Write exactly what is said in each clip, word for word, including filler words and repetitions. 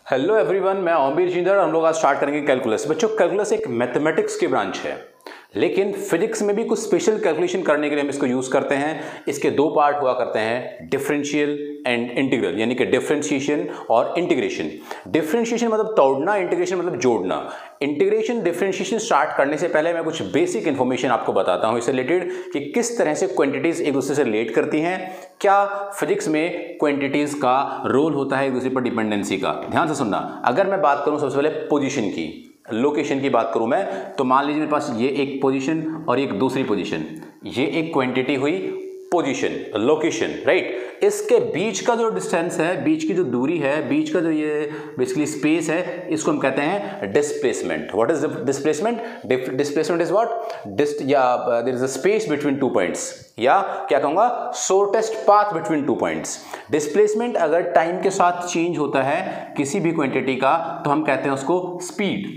Hello everyone, मैं ओमवीर जिंदर। हम लोग आज स्टार्ट करेंगे कैलकुलस। बच्चों, कैलकुलस एक मैथमेटिक्स की ब्रांच है, लेकिन फिजिक्स में भी कुछ स्पेशल कैलकुलेशन करने के लिए हम इसको यूज़ करते हैं। इसके दो पार्ट हुआ करते हैं, डिफरेंशियल एंड इंटीग्रल, यानी कि डिफरेंशिएशन और इंटीग्रेशन। डिफरेंशिएशन मतलब तोड़ना, इंटीग्रेशन मतलब जोड़ना। इंटीग्रेशन डिफरेंशिएशन स्टार्ट करने से पहले मैं कुछ बेसिक इन्फॉर्मेशन आपको बताता हूँ इससे रिलेटेड कि किस तरह से क्वांटिटीज़ एक दूसरे से रिलेट करती हैं, क्या फिजिक्स में क्वांटिटीज़ का रोल होता है एक दूसरे पर डिपेंडेंसी का। ध्यान से सुनना। अगर मैं बात करूँ सबसे पहले पोजीशन की, लोकेशन की बात करूं मैं, तो मान लीजिए मेरे पास ये एक पोजीशन और एक दूसरी पोजीशन, ये एक क्वांटिटी हुई पोजीशन, लोकेशन, राइट। इसके बीच का जो डिस्टेंस है, बीच की जो दूरी है, बीच का जो ये बेसिकली स्पेस है, इसको हम कहते हैं displacement. What is displacement? Displacement is what distance या there is a space between two points, या क्या कहूंगा, shortest path between two points. Displacement अगर टाइम के साथ चेंज होता है किसी भी क्वांटिटी का, तो हम कहते हैं उसको स्पीड।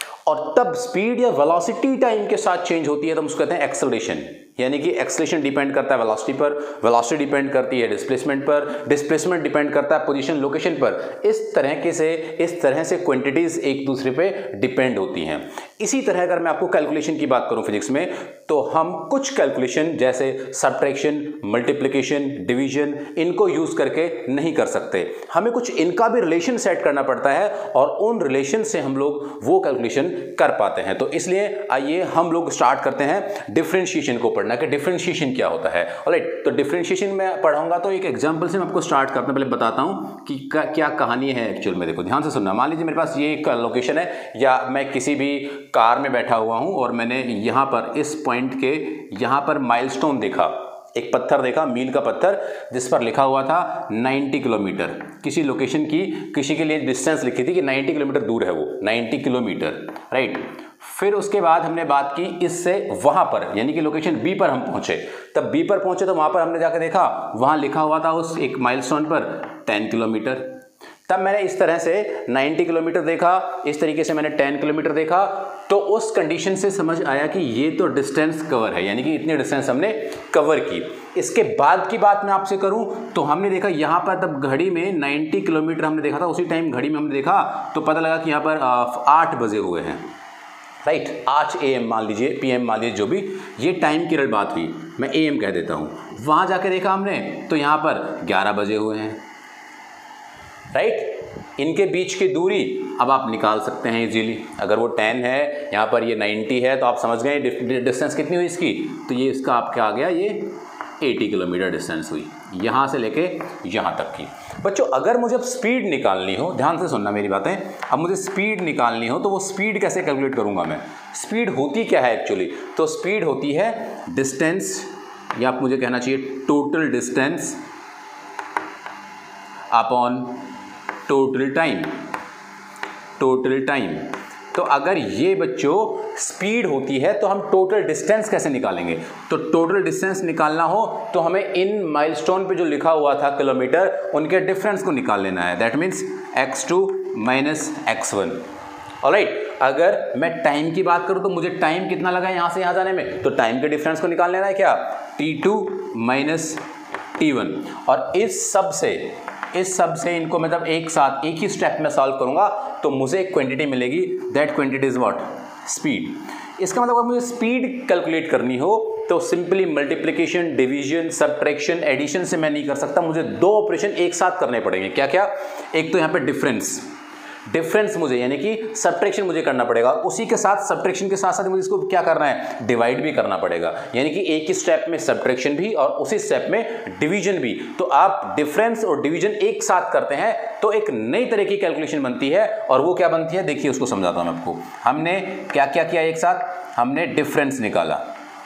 और तब स्पीड या वेलोसिटी टाइम के साथ चेंज होती है तो हम उसको कहते हैं एक्सेलरेशन। यानी कि एक्सेलरेशन डिपेंड करता है वेलोसिटी पर, वेलोसिटी डिपेंड करती है डिस्प्लेसमेंट पर, डिस्प्लेसमेंट डिपेंड करता है पोजीशन, लोकेशन पर। इस तरह के से इस तरह से क्वांटिटीज एक दूसरे पे डिपेंड होती हैं। इसी तरह अगर मैं आपको कैलकुलेशन की बात करूं फिजिक्स में, तो हम कुछ कैलकुलेशन जैसे सब्ट्रैक्शन, मल्टीप्लिकेशन, डिवीजन, इनको यूज करके नहीं कर सकते। हमें कुछ इनका भी रिलेशन सेट करना पड़ता है और उन रिलेशन से हम लोग वो कैलकुलेशन कर पाते हैं। तो इसलिए आइए हम लोग स्टार्ट करते हैं डिफरेंशिएशन को पढ़ना कि डिफरेंशिएशन क्या होता है। ऑलराइट, तो डिफरेंशिएशन में पढ़ाऊंगा तो एक एग्जांपल से मैं आपको स्टार्ट करने पहले बताता हूं कि क्या कहानी है एक्चुअल में। देखो, ध्यान से सुनना। मान लीजिए मेरे पास ये एक लोकेशन है, या मैं किसी भी कार में बैठा हुआ हूं और मैंने यहां पर इस पॉइंट के यहां पर माइलस्टोन देखा, एक पत्थर देखा, मील का पत्थर, जिस पर लिखा हुआ था नब्बे किलोमीटर। किसी लोकेशन की किसी के लिए डिस्टेंस लिखी थी कि नब्बे किलोमीटर दूर है वो, नब्बे किलोमीटर, राइट। फिर उसके बाद हमने बात की इससे वहां पर, यानी कि लोकेशन बी पर हम पहुंचे। तब बी पर पहुंचे तो वहां पर हमने जाकर देखा, वहां लिखा हुआ था उस एक माइलस्टोन पर दस किलोमीटर। तब मैंने इस तरह से नब्बे किलोमीटर देखा, इस तरीके से मैंने दस किलोमीटर देखा, तो उस कंडीशन से समझ आया कि ये तो डिस्टेंस कवर है, यानी कि इतनी डिस्टेंस हमने कवर की। इसके बाद की बात मैं आपसे करूं तो हमने देखा यहाँ पर तब घड़ी में नब्बे किलोमीटर हमने देखा था, उसी टाइम घड़ी में हमने देखा तो पता लगा कि यहाँ पर आठ बजे हुए हैं, राइट। आठ ए एम मान लीजिए, पी एम मान लीजिए, जो भी ये टाइम की बात हुई, मैं ए एम कह देता हूँ। वहाँ जाके देखा हमने तो यहाँ पर ग्यारह बजे हुए हैं, राइट। इनके बीच की दूरी अब आप निकाल सकते हैं इजीली। अगर वो टेन है, यहाँ पर ये नाइन्टी है, तो आप समझ गए डिस्टेंस कितनी हुई इसकी। तो ये इसका आपका आ गया, ये अस्सी किलोमीटर डिस्टेंस हुई यहाँ से लेके यहाँ तक की। बच्चों, अगर मुझे अब स्पीड निकालनी हो, ध्यान से सुनना मेरी बातें, अब मुझे स्पीड निकालनी हो तो वो स्पीड कैसे कैलकुलेट करूँगा मैं? स्पीड होती क्या है एक्चुअली? तो स्पीड होती है डिस्टेंस, या आप मुझे कहना चाहिए total distance upon total time. Total time. तो अगर ये बच्चों स्पीड होती है तो हम टोटल डिस्टेंस कैसे निकालेंगे? तो टोटल डिस्टेंस निकालना हो तो हमें इन माइलस्टोन पे जो लिखा हुआ था किलोमीटर, उनके डिफरेंस को निकाल लेना है। That means x two minus x one. Alright, अगर मैं टाइम की बात करूं तो मुझे टाइम कितना लगा यहाँ से यहाँ जाने में, तो टाइम के डिफरेंस को निकाल लेना है क्या, t two minus t one. और इस सब से इस सब से इनको मतलब एक साथ एक ही स्टेप में सॉल्व करूंगा तो मुझे एक क्वांटिटी मिलेगी। That quantity is what? Speed. इसका मतलब अगर मुझे स्पीड कैलकुलेट करनी हो तो simply multiplication, division, subtraction, addition से मैं नहीं कर सकता, मुझे दो ऑपरेशन एक साथ करने पड़ेंगे। क्या क्या? एक तो यहाँ पे डिफरेंस, डिफरेंस मुझे यानी कि सब्ट्रैक्शन मुझे करना पड़ेगा, उसी के साथ सब्ट्रैक्शन के साथ साथ मुझे इसको क्या करना है, डिवाइड भी करना पड़ेगा। यानी कि एक ही स्टेप में सब्ट्रैक्शन भी और उसी स्टेप में डिवीजन भी। तो आप डिफरेंस और डिवीजन एक साथ करते हैं तो एक नई तरह की कैलकुलेशन बनती है। और वो क्या बनती है, देखिए उसको समझाता हूं मैं आपको। हमने क्या क्या किया एक साथ? हमने डिफरेंस निकाला,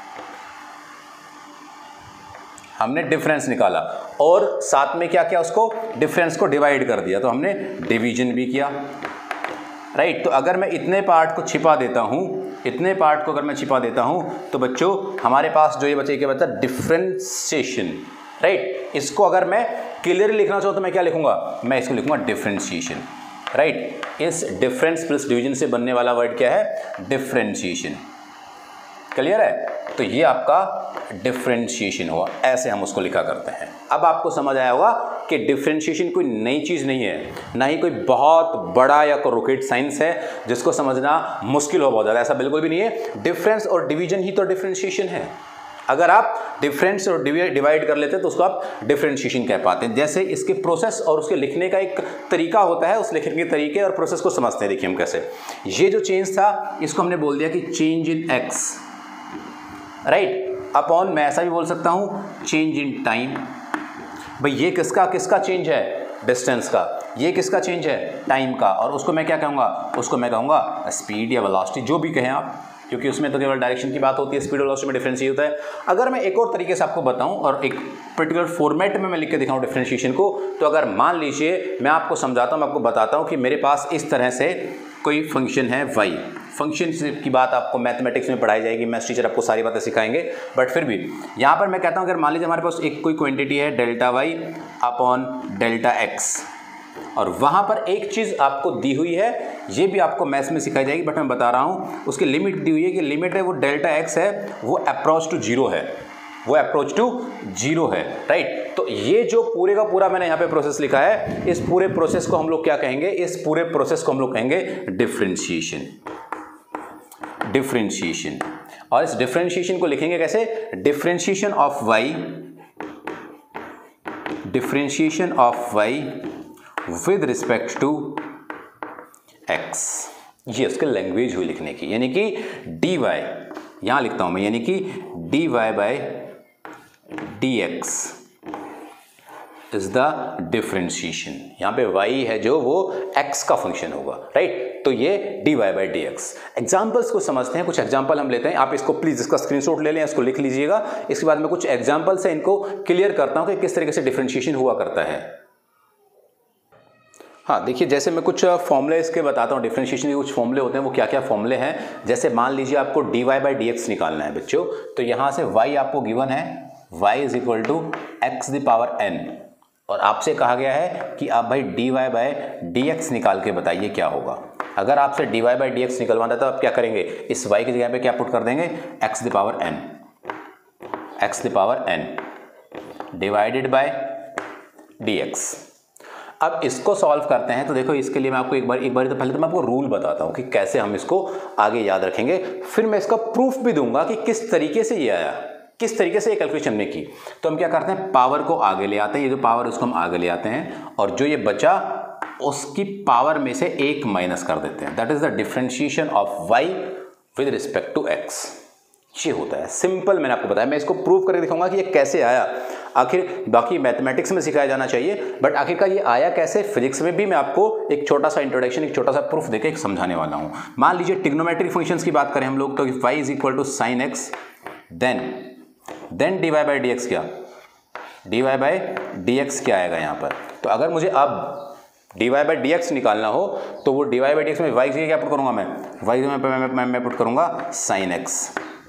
हमने डिफरेंस निकाला और साथ में क्या किया, उसको डिफरेंस को डिवाइड कर दिया, तो हमने डिवीजन भी किया, राइट। तो अगर मैं इतने पार्ट को छिपा देता हूं, इतने पार्ट को अगर मैं छिपा देता हूं तो बच्चों हमारे पास जो ये बचे क्या बचा, डिफरेंशिएशन, राइट। इसको अगर मैं क्लियरली लिखना चाहूँ तो मैं क्या लिखूंगा, मैं इसको लिखूंगा डिफरेंशिएशन, राइट। इस डिफरेंस प्लस डिवीजन से बनने वाला वर्ड क्या है, डिफरेंशिएशन। क्लियर है? तो ये आपका डिफरेंशिएशन हुआ, ऐसे हम उसको लिखा करते हैं। अब आपको समझ आया होगा कि डिफरेंशिएशन कोई नई चीज़ नहीं है, ना ही कोई बहुत बड़ा या कोई रॉकेट साइंस है जिसको समझना मुश्किल हो बहुत ज़्यादा, ऐसा बिल्कुल भी नहीं है। डिफरेंस और डिवीजन ही तो डिफरेंशिएशन है। अगर आप डिफरेंस और डिवाइड कर लेते हैं तो उसको आप डिफरेंशिएशन कह पाते हैं। जैसे इसके प्रोसेस और उसके लिखने का एक तरीका होता है, उस लिखने के तरीके और प्रोसेस को समझते हैं। देखिए हम कैसे, ये जो चेंज था इसको हमने बोल दिया कि change in x, right, upon मैं ऐसा भी बोल सकता हूँ चेंज इन टाइम। भाई ये किसका किसका चेंज है, डिस्टेंस का, ये किसका चेंज है, टाइम का, और उसको मैं क्या कहूँगा, उसको मैं कहूँगा स्पीड या वेलोसिटी, जो भी कहें आप, क्योंकि उसमें तो केवल डायरेक्शन की बात होती है, स्पीड वेलोसिटी में डिफरेंस ये होता है। अगर मैं एक और तरीके से आपको बताऊं और एक पर्टिकुलर फॉर्मेट में मैं लिख के दिखाऊं डिफरेंशिएशन को, तो अगर मान लीजिए मैं आपको समझाता हूं, मैं आपको बताता हूं कि मेरे पास इस तरह से कोई फंक्शन है y, फंक्शन की बात आपको मैथमेटिक्स में पढ़ाई जाएगी, मैथ्स टीचर आपको सारी बातें सिखाएंगे, बट फिर भी यहाँ पर मैं कहता हूँ अगर मान लीजिए हमारे पास एक कोई क्वांटिटी है delta y upon delta x, और वहाँ पर एक चीज़ आपको दी हुई है, ये भी आपको मैथ्स में सिखाई जाएगी, बट मैं बता रहा हूँ उसकी लिमिट दी हुई है कि लिमिट है वो डेल्टा एक्स है, वो अप्रोच टू जीरो है, वो अप्रोच टू जीरो है, राइट। तो ये जो पूरे का पूरा मैंने यहाँ पे प्रोसेस लिखा है, इस पूरे प्रोसेस को हम लोग क्या कहेंगे, इस पूरे प्रोसेस को हम लोग कहेंगे डिफरेंशिएशन, डिफरेंशिएशन। और इस डिफरेंशिएशन को लिखेंगे कैसे, differentiation of y, differentiation of y with respect to x, ये उसके लैंग्वेज हुई लिखने की, यानी कि डी वाई, यहां लिखता हूं मैं, यानी कि d y by d x is the differentiation. यहां पे y है जो वो x का फंक्शन होगा, राइट। तो ये d y by d x. Examples को समझते हैं, कुछ एग्जाम्पल हम लेते हैं, आप इसको प्लीज इसका स्क्रीनशॉट ले लें, इसको लिख लीजिएगा। इसके बाद में कुछ एग्जाम्पल से इनको क्लियर करता हूं कि किस तरीके से डिफरेंशिएशन हुआ करता है। हाँ देखिए, जैसे मैं कुछ फॉर्मूले इसके बताता हूँ, डिफरेंशिएशन के कुछ फॉर्मूले होते हैं, वो क्या क्या फॉर्मूले हैं। जैसे मान लीजिए आपको d y by d x निकालना है बच्चों, तो यहाँ से y आपको गिवन है, y is equal to x the power n, और आपसे कहा गया है कि आप भाई d y by d x निकाल के बताइए क्या होगा। अगर आपसे d y by d x निकलवाना है तो आप क्या करेंगे, इस y की जगह पे क्या पुट कर देंगे, x the power n, x the power n divided by d x. अब इसको सॉल्व करते हैं, तो देखो इसके लिए मैं आपको एक बार एक बार तो पहले तो मैं आपको रूल बताता हूँ कि कैसे हम इसको आगे याद रखेंगे, फिर मैं इसका प्रूफ भी दूंगा कि किस तरीके से ये आया, किस तरीके से ये कैलकुलेशन में की। तो हम क्या करते हैं, पावर को आगे ले आते हैं, ये जो पावर उसको हम आगे ले आते हैं, और जो ये बचा उसकी पावर में से एक माइनस कर देते हैं। That is the differentiation of y with respect to x. ये होता है सिंपल, मैंने आपको बताया। मैं इसको प्रूव करके दिखाऊंगा कि ये कैसे आया। आखिर बाकी मैथमेटिक्स में सिखाया जाना चाहिए, बट आखिरकार ये आया कैसे, फिजिक्स में भी मैं आपको एक छोटा सा इंट्रोडक्शन, एक छोटा सा प्रूफ देके एक समझाने वाला हूँ। मान लीजिए ट्रिग्नोमेट्रिक फंक्शंस की बात करें हम लोग, तो y is equal to sine x, then then d y by d x, क्या d y by d x क्या आएगा यहाँ पर। तो अगर मुझे अब d y by d x निकालना हो तो वो d y by d x में वाई की क्या पुट करूँगा मैं, वाई में मैं, मैं, मैं, मैं पुट करूँगा साइन एक्स,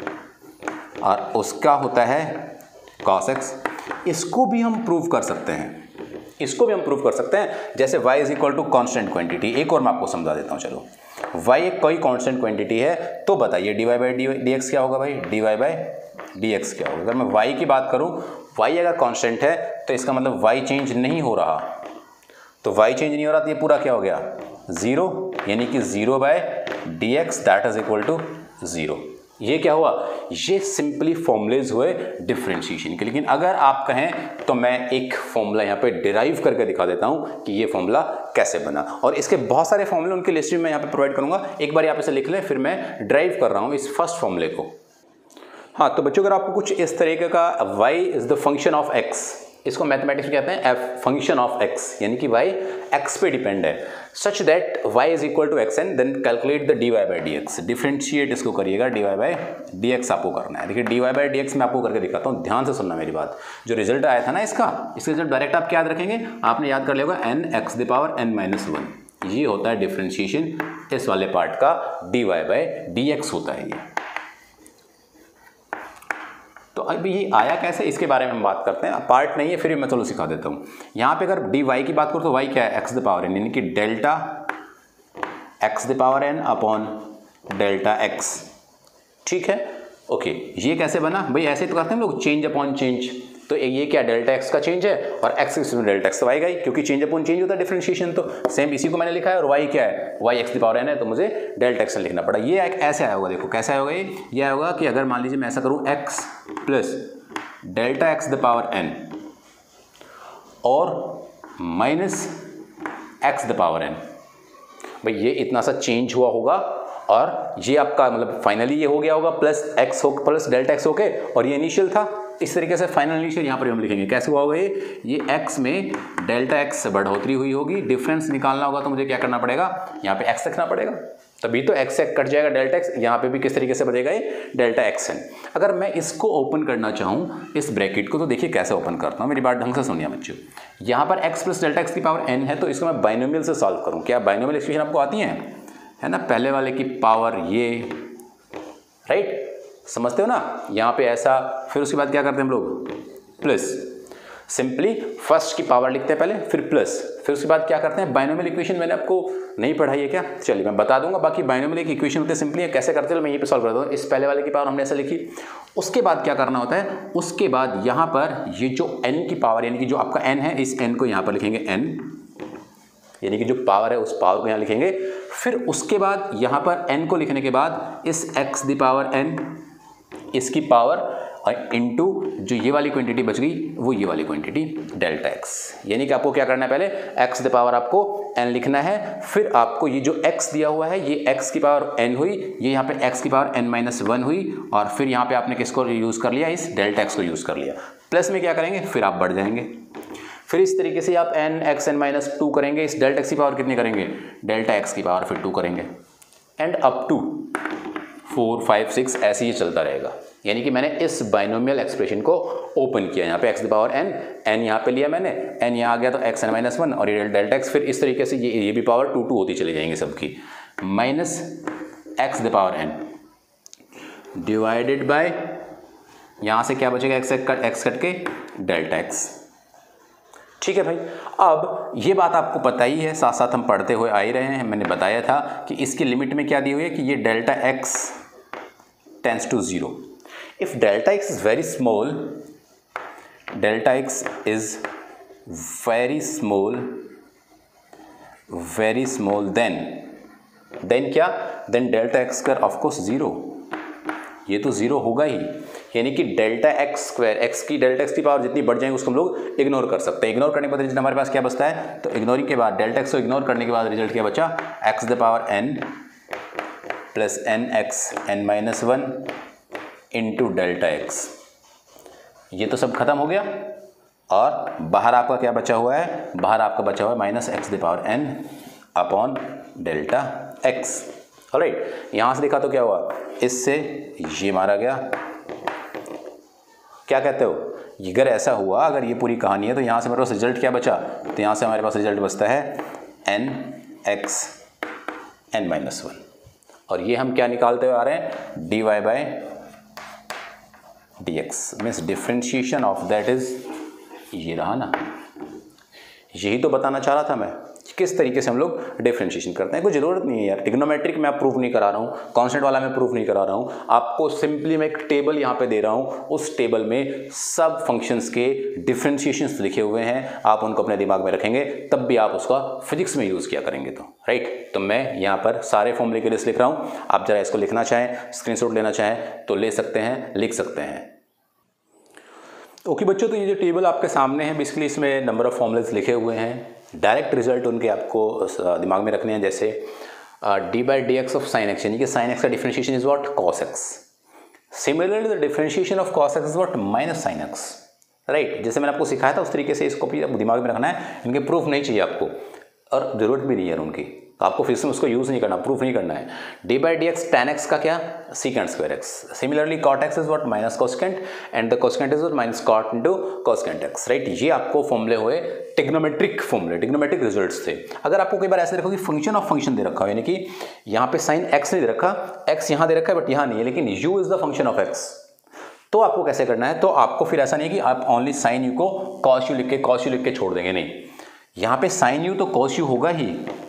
और उसका होता है कॉस एक्स। इसको भी हम प्रूव कर सकते हैं, इसको भी हम प्रूव कर सकते हैं। जैसे y is equal to constant quantity, एक और मैं आपको समझा देता हूँ। चलो y एक कोई कॉन्स्टेंट क्वांटिटी है, तो बताइए d y by d x क्या होगा भाई, d y by d x क्या होगा। अगर मैं y की बात करूँ, y अगर कॉन्स्टेंट है तो इसका मतलब y चेंज नहीं हो रहा, तो y चेंज नहीं हो रहा तो ये पूरा क्या हो गया, जीरो, यानी कि zero by d x that is equal to zero. ये क्या हुआ, ये सिंपली फॉर्मूलेज हुए डिफरेंशिएशन के। लेकिन अगर आप कहें तो मैं एक फॉर्मूला यहाँ पे डिराइव करके दिखा देता हूँ कि ये फॉर्मूला कैसे बना, और इसके बहुत सारे फॉर्मूले उनकी लिस्ट में मैं यहाँ पे प्रोवाइड करूँगा। एक बार आप इसे लिख लें, फिर मैं ड्राइव कर रहा हूँ इस फर्स्ट फॉर्मूले को। हाँ तो बच्चों, अगर आपको कुछ इस तरीके का y is the function of x, इसको मैथमेटिक्स में कहते हैं f फंक्शन ऑफ x, यानी कि y x पे डिपेंड है, such that y is equal to x n, then calculate the d y by d x. Differentiate इसको करिएगा, d y by d x आपको करना है। देखिए d y by d x मैं आपको करके दिखाता हूँ, ध्यान से सुनना मेरी बात। जो रिजल्ट आया था ना इसका, इसका रिजल्ट डायरेक्ट आप क्या याद रखेंगे, आपने याद कर लिया होगा n x the power n minus one. ये होता है डिफरेंशिएशन, इस वाले पार्ट का d y by d x होता है ये। तो अब ये आया कैसे, इसके बारे में हम बात करते हैं। पार्ट नहीं है, फिर भी मैं चलो सिखा देता हूँ। यहाँ पे अगर डी वाई की बात करूँ तो वाई क्या है, एक्स द पावर एन, यानी कि delta x the power n upon delta x. ठीक है, ओके। ये कैसे बना भाई, ऐसे तो करते हैं हम लोग, चेंज अपॉन चेंज। तो ये क्या डेल्टा एक्स का चेंज है और एक्स एक्सिस में डेल्टा एक्स तो आएगा ही, क्योंकि चेंज अपॉन चेंज होता है डिफरेंशिएशन। तो सेम इसी को मैंने लिखा है और वाई क्या है, y x the power n है, तो मुझे डेल्टा एक्स लिखना पड़ा। ये एक ऐसे आया होगा, देखो कैसे आया होगा ये ये आया होगा कि अगर मान लीजिए मैं ऐसा करूँ x plus delta x the power n और minus x the power n, भाई ये इतना सा चेंज हुआ होगा और ये आपका मतलब फाइनली ये हो गया होगा प्लस एक्स हो प्लस डेल्टा एक्स होके, और ये इनिशियल था। इस तरीके से फाइनल इनिशियल यहाँ पर हम लिखेंगे। कैसे हुआ होगा ये ये एक्स में डेल्टा एक्स से बढ़ोतरी हुई होगी, डिफरेंस निकालना होगा तो मुझे क्या करना पड़ेगा, यहाँ पे एक्स रखना पड़ेगा, तभी तो एक्स से कट जाएगा डेल्टा एक्स। यहाँ पे भी किस तरीके से बचेगा ये डेल्टा एक्स एन। अगर मैं इसको ओपन करना चाहूँ इस ब्रैकेट को, तो देखिए कैसे ओपन करता हूँ, मेरी बात ढंग से सुनिए बच्चों। यहाँ पर एक्स प्लस डेल्टा एक्स की पावर एन है, तो इसको मैं बाइनोमियल से सॉल्व करूँ। क्या बाइनोमियल एक्सप्रेशन आपको आती है है ना, पहले वाले की पावर ये, राइट, समझते हो ना, यहाँ पे ऐसा, फिर उसके बाद क्या करते हैं हम लोग, प्लस, सिंपली फर्स्ट की पावर लिखते हैं पहले, फिर प्लस, फिर उसके बाद क्या करते हैं बाइनोमियल इक्वेशन। मैंने आपको नहीं पढ़ाई है क्या, चलिए मैं बता दूंगा। बाकी बाइनोमियल एक इक्वेशन होते सिंपली है, कैसे करते हैं मैं यहीं पे सॉल्व कर दूँ। इस पहले वाले की पावर हमने ऐसे लिखी, उसके बाद क्या करना होता है, उसके बाद यहाँ पर ये जो n की पावर यानी कि जो आपका n है, इस n को यहाँ पर लिखेंगे n, यानी कि जो पावर है उस पावर को यहाँ लिखेंगे। फिर उसके बाद यहाँ पर n को लिखने के बाद इस x दी पावर n, इसकी पावर और इनटू जो ये वाली क्वांटिटी बच गई वो ये वाली क्वांटिटी डेल्टा x। यानी कि आपको क्या करना है, पहले x द पावर आपको n लिखना है, फिर आपको ये जो x दिया हुआ है ये x की पावर n हुई, ये यहाँ पे x की पावर n माइनस वन हुई, और फिर यहाँ पे आपने किसको यूज़ कर लिया, इस डेल्टा x को यूज़ कर लिया। प्लस में क्या करेंगे, फिर आप बढ़ जाएंगे, फिर इस तरीके से आप n x n minus two करेंगे, इस डेल्टा x की पावर कितनी करेंगे, डेल्टा x की पावर फिर टू करेंगे, and up to four five six ऐसे ही चलता रहेगा। यानी कि मैंने इस बाइनोमियल एक्सप्रेशन को ओपन किया, यहाँ पे x the power n, n यहाँ पे लिया मैंने, n यहाँ आ गया तो x n माइनस वन और ये डेल्टा x, फिर इस तरीके से ये ये भी पावर टू टू होती चली जाएंगी सबकी, minus x the power n divided by, यहाँ से क्या बचेगा, x x कट के डेल्टा x। ठीक है भाई, अब ये बात आपको पता ही है, साथ साथ हम पढ़ते हुए आ ही रहे हैं। मैंने बताया था कि इसकी लिमिट में क्या दी हुई है कि ये delta x tends to zero. If delta x is very small, delta x is very small very small then then क्या, then delta x square of course zero, ये तो जीरो होगा ही। यानी कि डेल्टा एक्स स्क्वायर, एक्स की delta x की power जितनी बढ़ जाएगी उसको हम लोग इग्नोर कर सकते हैं। इग्नोर करने के बाद रिजल्ट हमारे पास क्या बचता है, तो इग्नोरिंग के बाद डेल्टा एक्स को इग्नोर करने के बाद रिजल्ट क्या बचा, x the power n plus n x n minus one into delta x. ये तो सब खत्म हो गया, और बाहर आपका क्या बचा हुआ है, बाहर आपका बचा हुआ है minus x the power n upon delta x. All right, यहाँ से देखा तो क्या हुआ, इससे ये मारा गया। क्या कहते हो, अगर ऐसा हुआ, अगर ये पूरी कहानी है, तो यहाँ से हमारे पास रिजल्ट क्या बचा, तो यहाँ से हमारे पास रिजल्ट बचता है n x n minus one, और ये हम क्या निकालते हुए आ रहे हैं, d y by d x, means differentiation of that is ये रहा ना। यही तो बताना चाह रहा था मैं, किस तरीके से हम लोग डिफरेंशिएशन करते हैं। कोई ज़रूरत नहीं है यार, ट्रिग्नोमेट्रिक मैं प्रूफ नहीं करा रहा हूँ, कांस्टेंट वाला मैं प्रूफ नहीं करा रहा हूँ, आपको सिंपली मैं एक टेबल यहाँ पे दे रहा हूँ, उस टेबल में सब फंक्शंस के डिफरेंशिएशंस लिखे हुए हैं, आप उनको अपने दिमाग में रखेंगे तब भी आप उसका फिजिक्स में यूज़ किया करेंगे। तो राइट, तो मैं यहाँ पर सारे फॉर्मूले के लिस्ट लिख रहा हूँ, आप जरा इसको लिखना चाहें, स्क्रीनशॉट लेना चाहें तो ले सकते हैं, लिख सकते हैं। ओके बच्चों, तो ये जो टेबल आपके सामने है, बेसिकली इसमें नंबर ऑफ फॉर्मूलेस लिखे हुए हैं, डायरेक्ट रिजल्ट उनके आपको दिमाग में रखने हैं। जैसे d by d x of sine x, यानी कि साइन एक्स का differentiation is what, cos x. Similarly the differentiation of cos x is what, minus sine x. Right, जैसे मैंने आपको सिखाया था उस तरीके से इसको भी दिमाग में रखना है। इनके प्रूफ नहीं चाहिए आपको, और ज़रूरत भी नहीं है उनकी, तो आपको फिर से उसको यूज़ नहीं करना, प्रूफ नहीं करना है। D by d x tan x का क्या, secant square x. Similarly cot x is what, minus cosecant, and the cosecant is what, minus cot into cosecant x. Right, ये आपको फॉर्मूले हुए टिग्नोमेट्रिक फॉर्मूले, टिग्नोमेट्रिक रिजल्ट्स थे। अगर आपको कई बार ऐसे देखो कि फंक्शन ऑफ फंक्शन दे रखा हो, यानी कि यहाँ पे साइन एक्स नहीं दे रखा, एक्स यहाँ दे रखा है बट यहाँ नहीं है, लेकिन u is the function of x, तो आपको कैसे करना है, तो आपको फिर ऐसा नहीं है कि आप ओनली साइन यू को कॉस यू लिख के कॉस यू लिख के छोड़ देंगे, नहीं, यहाँ पे साइन यू तो कॉस यू होगा ही,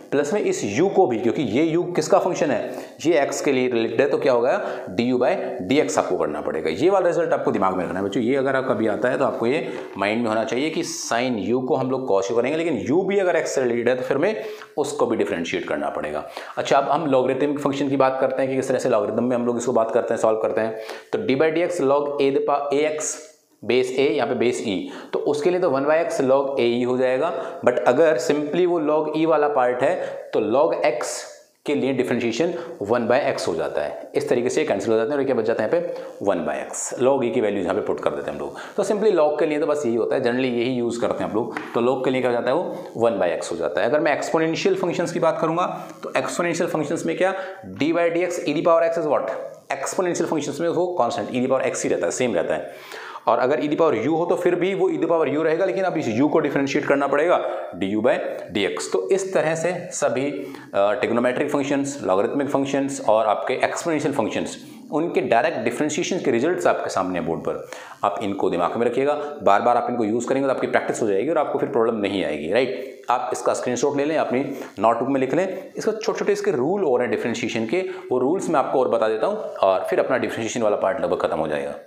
प्लस में इस u को भी, क्योंकि ये u किसका फंक्शन है, ये x के लिए रिलेटेड है, तो क्या होगा d u by d x आपको करना पड़ेगा। ये वाला रिजल्ट आपको दिमाग में रखना है बच्चों। ये अगर आप कभी आता है तो आपको ये माइंड में होना चाहिए कि साइन u को हम लोग cos u करेंगे, लेकिन u भी अगर x से रिलेटेड है तो फिर में उसको भी डिफरेंशिएट करना पड़ेगा। अच्छा, अब हम लॉगरिथमिक फंक्शन की बात करते हैं कि किस तरह से लॉगरिथम में हम लोग इसको बात करते हैं, सॉल्व करते हैं। तो d by d x log a a x base a, यहाँ पे बेस ई, तो उसके लिए तो one by x log a e हो जाएगा। बट अगर सिंपली वो लॉग ई वाला पार्ट है तो लॉग एक्स के लिए डिफरेंशिएशन वन बाय एक्स हो जाता है। इस तरीके से कैंसिल हो जाते हैं और क्या बच जाता है यहाँ पे one by x. Log e की वैल्यू यहाँ पे पुट कर देते हैं हम लोग। तो सिंपली लॉग के लिए तो बस यही होता है, जनरली यही यूज़ करते हैं हम लोग। तो लॉग के लिए क्या हो जाता है, वो वन बाय एक्स हो जाता है। अगर मैं एक्सपोनेंशियल फंक्शंस की बात करूँगा तो एक्सपोनेंशियल फंक्शंस में क्या, d by d x e the power x is what, exponential functions में वो constant e the power x ही रहता है, सेम रहता है। और अगर ई दी पावर यू हो तो फिर भी वो ई दी पावर यू रहेगा, लेकिन अब इस यू को डिफरेंशिएट करना पड़ेगा d u by d x. तो इस तरह से सभी ट्रिग्नोमेट्रिक फंक्शंस, लॉगरिथमिक फंक्शंस और आपके एक्सपोनेंशियल फंक्शंस, उनके डायरेक्ट डिफरेंशिएशन के रिजल्ट्स आपके सामने बोर्ड पर, आप इनको दिमाग में रखिएगा। बार बार आप इनको यूज़ करेंगे तो आपकी प्रैक्टिस हो जाएगी और आपको फिर प्रॉब्लम नहीं आएगी, राइट। आप इसका स्क्रीनशॉट ले लें, अपनी नोटबुक में लिख लें। इसका छोटे छोटे इसके रूल और हैं डिफरेंशिएशन के, वो रूल्स मैं आपको और बता देता हूँ और फिर अपना डिफरेंशिएशन वाला पार्ट लगभग खत्म हो जाएगा।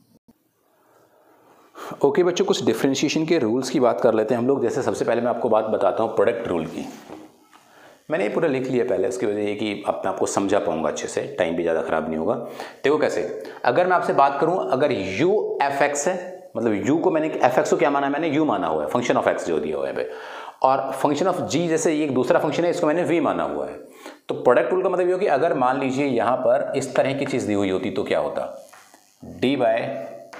ओके okay, बच्चों, कुछ डिफरेंशिएशन के रूल्स की बात कर लेते हैं हम लोग। जैसे सबसे पहले मैं आपको बात बताता हूँ प्रोडक्ट रूल की। मैंने ये पूरा लिख लिया पहले, उसकी वजह ये कि अब मैं आपको समझा पाऊंगा अच्छे से, टाइम भी ज़्यादा ख़राब नहीं होगा। देखो कैसे, अगर मैं आपसे बात करूँ, अगर u एफ एक्स है, मतलब u को मैंने एफ एक्स को क्या माना है, मैंने u माना हुआ है, फंक्शन ऑफ x जो दिया हुआ है पे, और फंक्शन ऑफ g जैसे ये एक दूसरा फंक्शन है, इसको मैंने v माना हुआ है। तो प्रोडक्ट रूल का मतलब ये हो कि अगर मान लीजिए यहाँ पर इस तरह की चीज़ दी हुई होती तो क्या होता, d बाय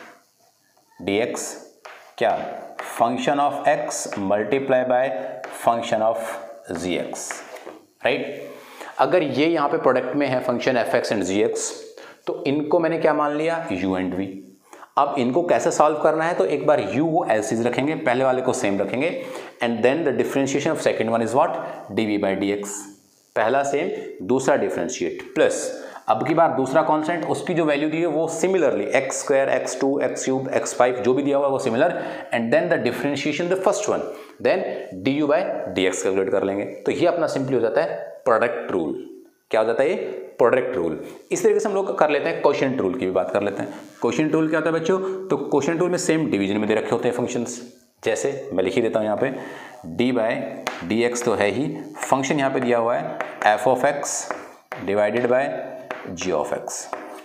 डी एक्स क्या, function of x multiply by function of g x, right. अगर ये यहाँ पे प्रोडक्ट में है function f x and g x, तो इनको मैंने क्या मान लिया, u एंड v। अब इनको कैसे सॉल्व करना है, तो एक बार u वो एलसीज रखेंगे, पहले वाले को सेम रखेंगे, and then the differentiation of second one is what, dv by d x. पहला सेम, दूसरा डिफरेंशिएट, प्लस अब की बार दूसरा कांस्टेंट, उसकी जो वैल्यू दी है वो similarly x square, x two, x cube, x five जो भी दिया हुआ है वो similar, and then the differentiation the first one, then d u by d x calculate कर लेंगे। तो ये अपना सिंपली हो जाता है प्रोडक्ट रूल। क्या हो जाता है ये, प्रोडक्ट रूल। इस तरीके से हम लोग कर लेते हैं क्वोशिएंट रूल की भी बात कर लेते हैं। क्वोशिएंट रूल क्या होता है बच्चों, तो क्वोशिएंट रूल में सेम डिवीजन में दे रखे होते हैं फंक्शंस। जैसे मैं लिख ही देता हूँ यहाँ पे, डी बाई डी एक्स तो है ही, फंक्शन यहाँ पे दिया हुआ है f of x divided by g of x,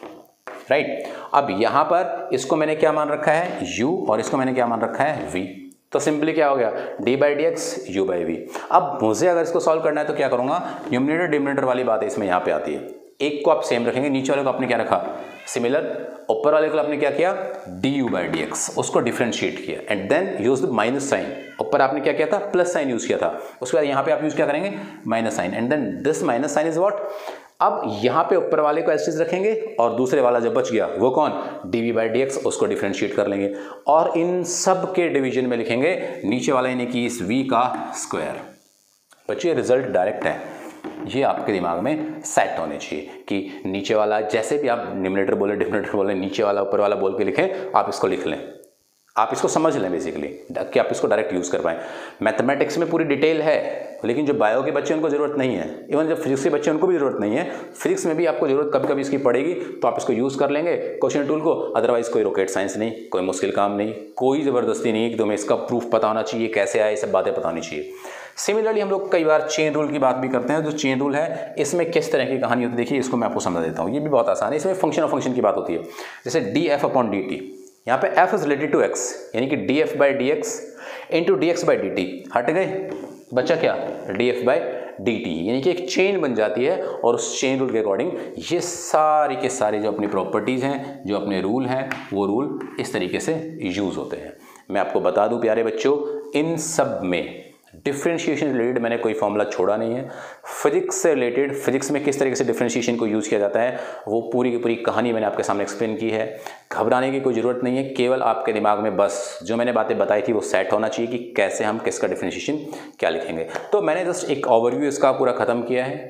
right. अब यहाँ पर इसको मैंने क्या मान रखा है, u, और इसको मैंने क्या मान रखा है, v। तो सिंपली क्या हो गया, d by d x u by v. अब मुझे अगर इसको सॉल्व करना है तो क्या करूँगा, न्यूमरेटर डिनोमिनेटर वाली बात है इसमें यहाँ पे आती है। एक को आप सेम रखेंगे, नीचे वाले को आपने क्या रखा, सिमिलर, ऊपर वाले को आपने क्या किया, d u by d x, उसको डिफरेंशिएट किया, and then use the minus sign. ऊपर आपने क्या किया था, प्लस साइन यूज किया था, उसके बाद यहाँ पे आप यूज क्या करेंगे, minus sign, and then this minus sign is what. अब यहाँ पे ऊपर वाले को एस रखेंगे और दूसरे वाला जो बच गया वो कौन, dv बाई डी एक्स, उसको डिफरेंशिएट कर लेंगे और इन सब के डिवीजन में लिखेंगे नीचे वाला यानी कि इस v का स्क्वायर। बच्चे रिजल्ट डायरेक्ट है, ये आपके दिमाग में सेट होने चाहिए कि नीचे वाला जैसे भी आप न्यूमरेटर बोले डिनोमिनेटर बोले, नीचे वाला ऊपर वाला बोल के लिखें, आप इसको लिख लें, आप इसको समझ लें बेसिकली कि आप इसको डायरेक्ट यूज़ कर पाएँ। मैथमेटिक्स में पूरी डिटेल है, लेकिन जो बायो के बच्चे उनको ज़रूरत नहीं है, इवन जो फिजिक्स के बच्चे उनको भी ज़रूरत नहीं है। फिजिक्स में भी आपको ज़रूरत कभी कभी इसकी पड़ेगी, तो आप इसको यूज़ कर लेंगे क्वेश्चन टूल को। अदरवाइज कोई रॉकेट साइंस नहीं, कोई मुश्किल काम नहीं, कोई ज़बरदस्ती नहीं कि तुम्हें इसका प्रूफ पता होना चाहिए, कैसे आए, सब बातें पता होनी चाहिए। सिमिलरली हम लोग कई बार चेन रूल की बात भी करते हैं। जो चेन रूल है इसमें किस तरह की कहानी होती है, देखिए इसको मैं आपको समझा देता हूँ। ये भी बहुत आसान है, इसमें फंक्शन ऑफ फंक्शन की बात होती है। जैसे d f upon d t, यहाँ पे f is related to x, यानी कि d f by d x into d x by d t, हट गए, बचा क्या, d f by d t, यानी कि एक चेन बन जाती है। और उस चेन रूल के अकॉर्डिंग ये सारी के सारे जो अपनी प्रॉपर्टीज़ हैं, जो अपने रूल हैं, वो रूल इस तरीके से यूज़ होते हैं। मैं आपको बता दूं प्यारे बच्चों, इन सब में डिफरेंशिएशन से रिलेटेड मैंने कोई फॉर्मूला छोड़ा नहीं है। फिजिक्स से रिलेटेड, फिजिक्स में किस तरीके से डिफरेंशिएशन को यूज़ किया जाता है, वो पूरी की पूरी कहानी मैंने आपके सामने एक्सप्लेन की है। घबराने की कोई ज़रूरत नहीं है, केवल आपके दिमाग में बस जो मैंने बातें बताई थी वो सेट होना चाहिए कि कैसे हम किसका डिफरेंशिएशन क्या लिखेंगे। तो मैंने जस्ट एक ओवरव्यू इसका पूरा ख़त्म किया है।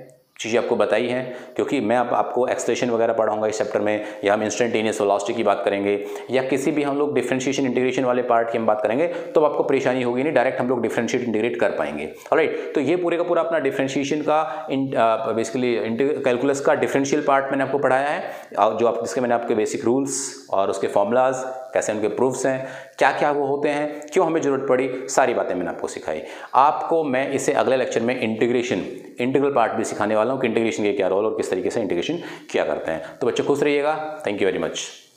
चीज़ें आपको बताई हैं, क्योंकि मैं अब आपको एक्सप्रेशन वगैरह पढ़ाऊंगा इस चैप्टर में, या हम इंस्टेंटेनियस वेलोसिटी की बात करेंगे, या किसी भी हम लोग डिफरेंशिएशन इंटीग्रेशन वाले पार्ट की हम बात करेंगे, तो आपको परेशानी होगी नहीं, डायरेक्ट हम लोग डिफरेंशिएट इंटीग्रेट कर पाएंगे। ऑलराइट, तो ये पूरे का पूरा अपना डिफरेंशिएशन का बेसिकली कैलकुलस का डिफरेंशियल पार्ट मैंने आपको पढ़ाया है, जो आप जिसके मैंने आपके बेसिक रूल्स और उसके फॉर्मूलाज, कैसे उनके प्रूफ्स हैं, क्या क्या वो होते हैं, क्यों हमें ज़रूरत पड़ी, सारी बातें मैंने आपको सिखाई। आपको मैं इसे अगले लेक्चर में इंटीग्रेशन इंटीग्रल पार्ट भी सिखाने वाला हूँ कि इंटीग्रेशन के क्या रोल और किस तरीके से इंटीग्रेशन किया करते हैं। तो बच्चे खुश रहिएगा। Thank you very much.